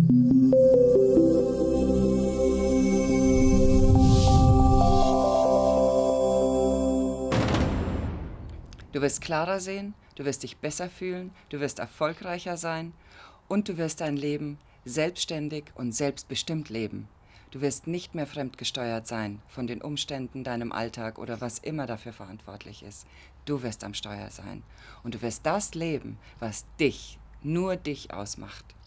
Du wirst klarer sehen, du wirst dich besser fühlen, du wirst erfolgreicher sein und du wirst dein Leben selbstständig und selbstbestimmt leben. Du wirst nicht mehr fremdgesteuert sein von den Umständen, deinem Alltag oder was immer dafür verantwortlich ist. Du wirst am Steuer sein und du wirst das leben, was dich, nur dich ausmacht.